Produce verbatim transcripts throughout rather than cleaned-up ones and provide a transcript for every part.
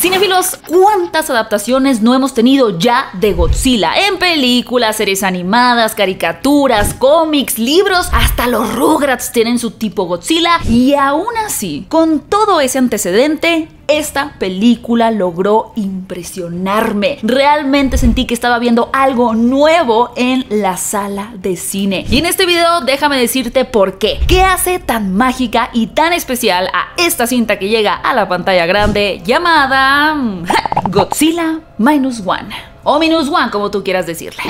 Cinéfilos, ¿cuántas adaptaciones no hemos tenido ya de Godzilla? En películas, series animadas, caricaturas, cómics, libros, hasta los Rugrats tienen su tipo Godzilla. Y aún así, con todo ese antecedente, esta película logró impresionarme. Realmente sentí que estaba viendo algo nuevo en la sala de cine. Y en este video déjame decirte por qué. ¿Qué hace tan mágica y tan especial a esta cinta que llega a la pantalla grande llamada Godzilla Minus One? O Minus One, como tú quieras decirle.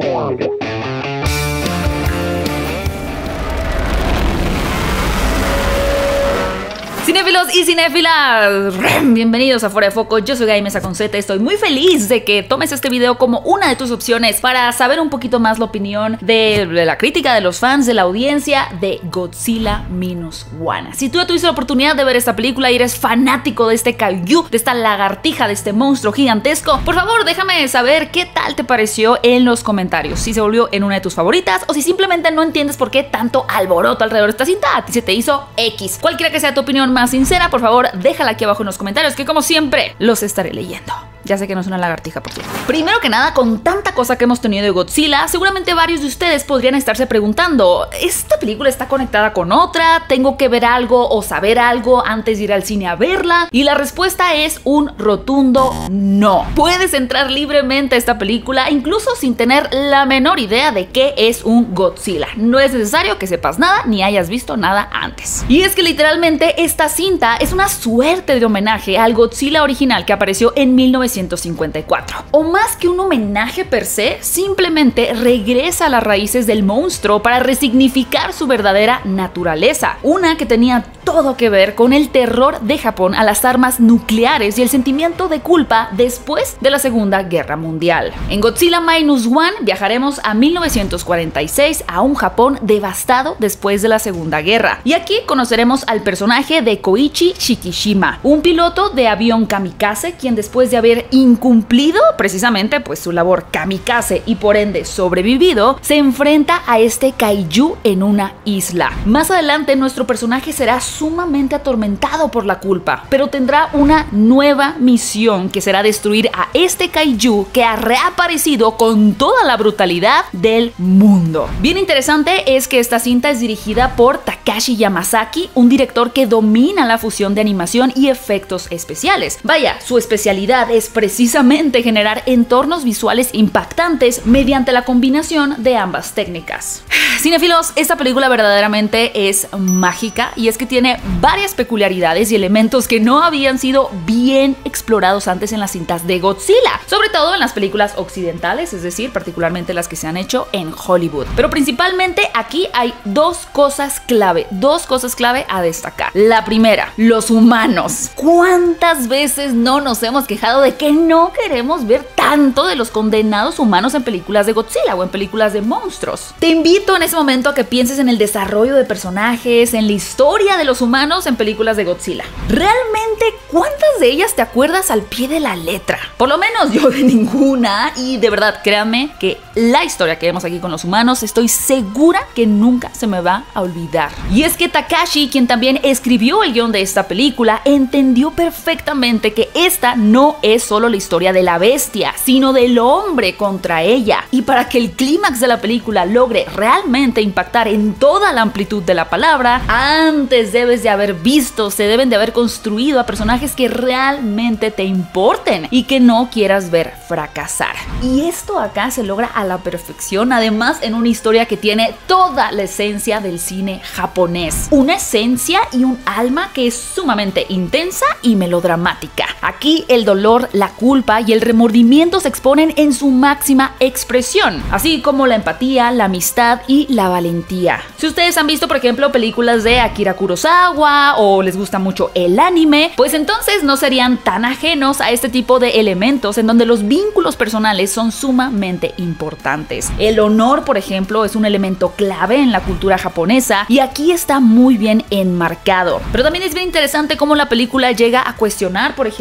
Cinéfilos y cinéfilas, bienvenidos a Fuera de Foco. Yo soy Gaby Mesa con Z. Estoy muy feliz de que tomes este video como una de tus opciones para saber un poquito más la opinión de, de la crítica, de los fans, de la audiencia de Godzilla Minus One. Si tú ya tuviste la oportunidad de ver esta película y eres fanático de este kaiju, de esta lagartija, de este monstruo gigantesco, por favor déjame saber qué tal te pareció en los comentarios. Si se volvió en una de tus favoritas o si simplemente no entiendes por qué tanto alboroto alrededor de esta cinta, a ti se te hizo X. Cualquiera que sea tu opinión más sincera, por favor, déjala aquí abajo en los comentarios, que como siempre, los estaré leyendo. Ya sé que no es una lagartija, por cierto. Primero que nada, con tanta cosa que hemos tenido de Godzilla, seguramente varios de ustedes podrían estarse preguntando, ¿esta película está conectada con otra? ¿Tengo que ver algo o saber algo antes de ir al cine a verla? Y la respuesta es un rotundo no. Puedes entrar libremente a esta película, incluso sin tener la menor idea de qué es un Godzilla. No es necesario que sepas nada ni hayas visto nada antes. Y es que literalmente esta cinta es una suerte de homenaje al Godzilla original que apareció en mil novecientos cincuenta y cuatro. O más que un homenaje per se, simplemente regresa a las raíces del monstruo para resignificar su verdadera naturaleza. Una que tenía todo que ver con el terror de Japón a las armas nucleares y el sentimiento de culpa después de la Segunda Guerra Mundial. En Godzilla Minus One viajaremos a mil novecientos cuarenta y seis, a un Japón devastado después de la Segunda Guerra. Y aquí conoceremos al personaje de Koichi Shikishima, un piloto de avión kamikaze, quien después de haber incumplido precisamente pues su labor kamikaze y por ende sobrevivido, se enfrenta a este kaiju en una isla. Más adelante nuestro personaje será sumamente atormentado por la culpa, pero tendrá una nueva misión que será destruir a este kaiju que ha reaparecido con toda la brutalidad del mundo. Bien interesante es que esta cinta es dirigida por Takashi Yamazaki, un director que domina la fusión de animación y efectos especiales. Vaya, su especialidad es precisamente generar entornos visuales impactantes mediante la combinación de ambas técnicas. Cinéfilos, esta película verdaderamente es mágica y es que tiene varias peculiaridades y elementos que no habían sido bien explorados antes en las cintas de Godzilla, sobre todo en las películas occidentales, es decir, particularmente las que se han hecho en Hollywood. Pero principalmente aquí hay dos cosas clave, dos cosas clave a destacar. La primera, los humanos. ¿Cuántas veces no nos hemos quejado de que no queremos ver tanto de los condenados humanos en películas de Godzilla o en películas de monstruos? Te invito en ese momento a que pienses en el desarrollo de personajes, en la historia de los humanos en películas de Godzilla. ¿Realmente cuántas de ellas te acuerdas al pie de la letra? Por lo menos yo de ninguna, y de verdad créanme que la historia que vemos aquí con los humanos estoy segura que nunca se me va a olvidar. Y es que Takashi, quien también escribió el guión de esta película, entendió perfectamente que esta no es solo la historia de la bestia, sino del hombre contra ella. Y para que el clímax de la película logre realmente impactar en toda la amplitud de la palabra, antes debes de haber visto, se deben de haber construido a personajes que realmente te importen y que no quieras ver fracasar. Y esto acá se logra a la perfección, además en una historia que tiene toda la esencia del cine japonés. Una esencia y un alma que es sumamente intensa y melodramática. Aquí el dolor, la culpa y el remordimiento se exponen en su máxima expresión, así como la empatía, la amistad y la valentía. Si ustedes han visto, por ejemplo, películas de Akira Kurosawa o les gusta mucho el anime, pues entonces no serían tan ajenos a este tipo de elementos en donde los vínculos personales son sumamente importantes. El honor, por ejemplo, es un elemento clave en la cultura japonesa y aquí está muy bien enmarcado. Pero también es bien interesante cómo la película llega a cuestionar, por ejemplo,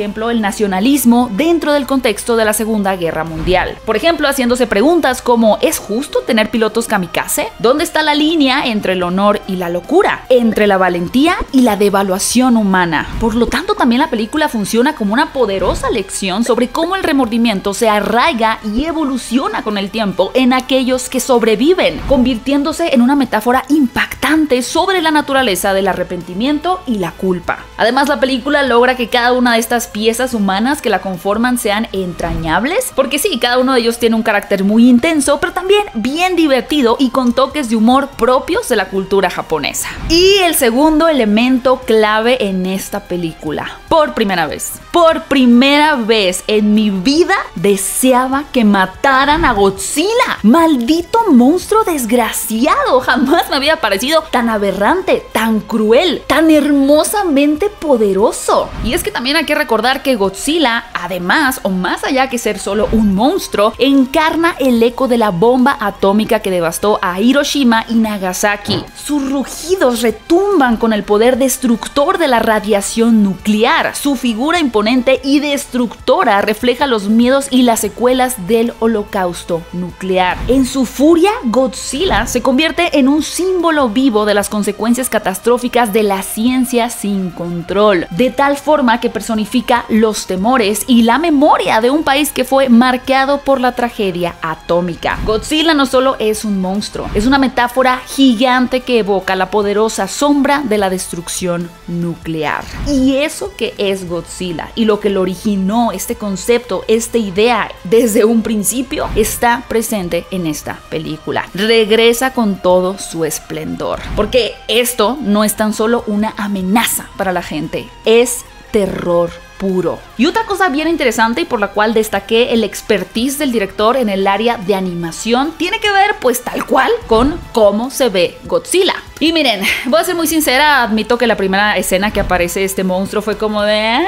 ejemplo, el nacionalismo dentro del contexto de la Segunda Guerra Mundial. Por ejemplo, haciéndose preguntas como ¿es justo tener pilotos kamikaze? ¿Dónde está la línea entre el honor y la locura? Entre la valentía y la devaluación humana. Por lo tanto, también la película funciona como una poderosa lección sobre cómo el remordimiento se arraiga y evoluciona con el tiempo en aquellos que sobreviven, convirtiéndose en una metáfora impactante sobre la naturaleza del arrepentimiento y la culpa. Además, la película logra que cada una de estas piezas humanas que la conforman sean entrañables, porque sí, cada uno de ellos tiene un carácter muy intenso, pero también bien divertido y con toques de humor propios de la cultura japonesa. Y el segundo elemento clave en esta película, por primera vez, por primera vez en mi vida deseaba que mataran a Godzilla. ¡Maldito monstruo desgraciado! Jamás me había parecido tan aberrante, tan cruel, tan hermosamente poderoso. Y es que también hay que recordar que Godzilla, además o más allá que ser solo un monstruo, encarna el eco de la bomba atómica que devastó a Hiroshima y Nagasaki. Sus rugidos retumban con el poder destructor de la radiación nuclear. Su figura imponente y destructora refleja los miedos y las secuelas del holocausto nuclear. En su furia, Godzilla se convierte en un símbolo vivo de las consecuencias catastróficas de la ciencia sin control, de tal forma que personifica los temores y la memoria de un país que fue marcado por la tragedia atómica. Godzilla no solo es un monstruo, es una metáfora gigante que evoca la poderosa sombra de la destrucción nuclear. Y eso que es Godzilla y lo que lo originó, este concepto, esta idea desde un principio, está presente en esta película. Regresa con todo su esplendor, porque esto no es tan solo una amenaza para la gente, es terror puro. Y otra cosa bien interesante y por la cual destaqué el expertise del director en el área de animación tiene que ver pues tal cual con cómo se ve Godzilla. Y miren, voy a ser muy sincera, admito que la primera escena que aparece este monstruo fue como de ¡ay!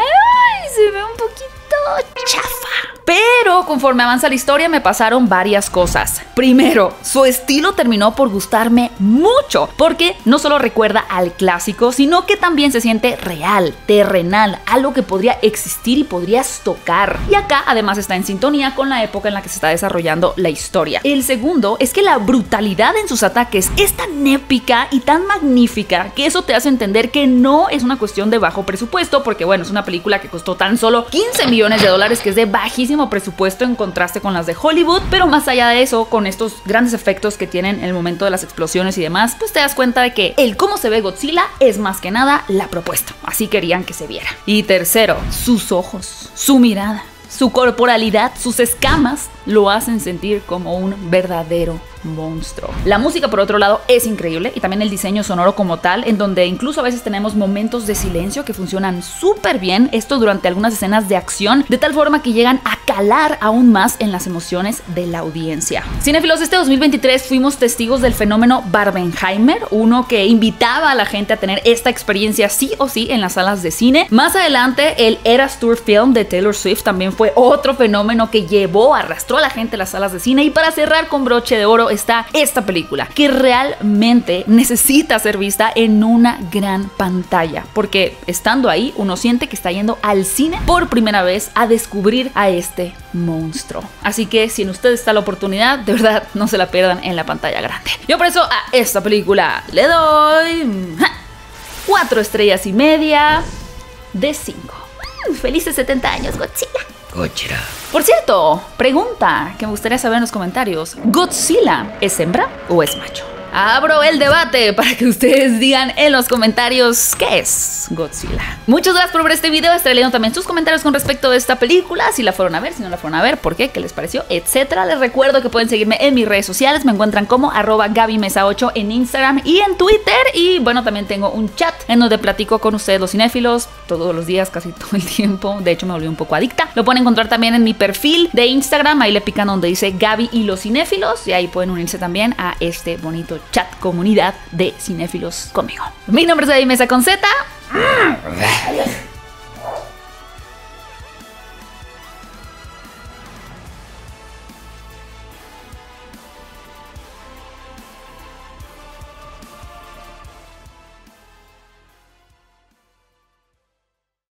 Se ve un poquito chafa. Pero conforme avanza la historia me pasaron varias cosas. Primero, su estilo terminó por gustarme mucho, porque no solo recuerda al clásico, sino que también se siente real, terrenal, algo que podría existir y podrías tocar. Y acá además está en sintonía con la época en la que se está desarrollando la historia. El segundo es que la brutalidad en sus ataques es tan épica y tan magnífica que eso te hace entender que no es una cuestión de bajo presupuesto, porque bueno, es una película que costó tan solo quince millones de dólares, que es de bajísimo presupuesto en contraste con las de Hollywood, pero más allá de eso, con estos grandes efectos que tienen en el momento de las explosiones y demás, pues te das cuenta de que el cómo se ve Godzilla es más que nada la propuesta, así querían que se viera. Y tercero, sus ojos, su mirada, su corporalidad, sus escamas lo hacen sentir como un verdadero monstruo. La música, por otro lado, es increíble, y también el diseño sonoro como tal, en donde incluso a veces tenemos momentos de silencio que funcionan súper bien, esto durante algunas escenas de acción, de tal forma que llegan a calar aún más en las emociones de la audiencia. Cinéfilos, este dos mil veintitrés fuimos testigos del fenómeno Barbenheimer, uno que invitaba a la gente a tener esta experiencia sí o sí en las salas de cine. Más adelante, el Eras Tour Film de Taylor Swift también fue otro fenómeno que llevó, arrastró a la gente a las salas de cine. Y para cerrar con broche de oro está esta película, que realmente necesita ser vista en una gran pantalla, porque estando ahí uno siente que está yendo al cine por primera vez a descubrir a este monstruo. Así que si en ustedes está la oportunidad, de verdad no se la pierdan en la pantalla grande. Yo por eso a esta película le doy ¡ja! cuatro estrellas y media de cinco. Mm, felices setenta años, Godzilla. Godzilla. Por cierto, pregunta que me gustaría saber en los comentarios: ¿Godzilla es hembra o es macho? Abro el debate para que ustedes digan en los comentarios qué es Godzilla. Muchas gracias por ver este video. Estaré leyendo también sus comentarios con respecto de esta película, si la fueron a ver, si no la fueron a ver, por qué, qué les pareció, etcétera. Les recuerdo que pueden seguirme en mis redes sociales. Me encuentran como arroba Gaby Mesa ocho en Instagram y en Twitter. Y bueno, también tengo un chat en donde platico con ustedes los cinéfilos todos los días, casi todo el tiempo. De hecho, me volví un poco adicta. Lo pueden encontrar también en mi perfil de Instagram. Ahí le pican donde dice Gaby y los cinéfilos, y ahí pueden unirse también a este bonito chat comunidad de cinéfilos conmigo. Mi nombre es Gaby Mesa con Z. Adiós.